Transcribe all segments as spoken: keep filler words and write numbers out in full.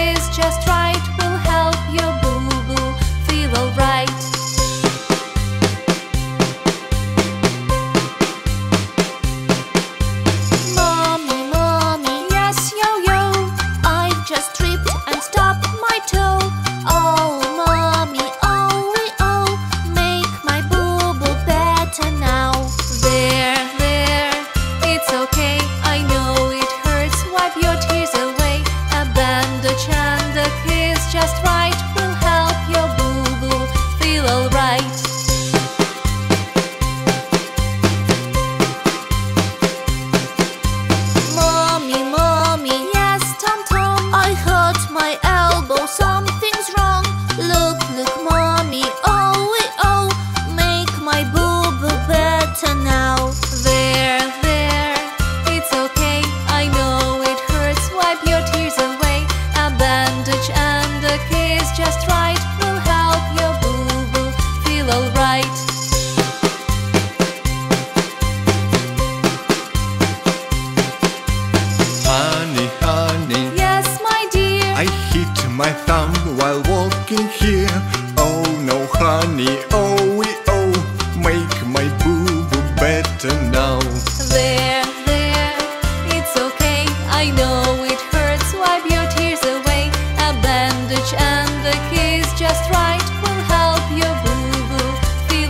kiss just right will help your boo-boo feel alright. Mommy, mommy, yes, yo-yo, I've just tripped and stopped my toe. Oh, mommy, oh, oh, make my boo-boo better now. There, there, it's okay, I know it hurts, wipe your tears away. A bandage and a kiss just right will help your boo-boo feel alright. Mommy, mommy, yes, Tom Tom, I hurt my elbow, something's wrong. Look, look, mommy, oh, oh, make my boo-boo better now. There, there, it's okay, I know it hurts, wipe your tears away. A bandage and a kiss just right will help your boo-boo feel alright. Honey, honey, Yes, my dear. I hit my thumb while walking here. Oh no, honey, oh, oh, make my boo-boo better now. There, there, it's okay, I know it hurts, wipe your tears away. A bandage and a kiss just right will help your boo-boo feel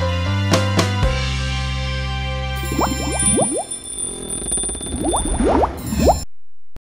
alright.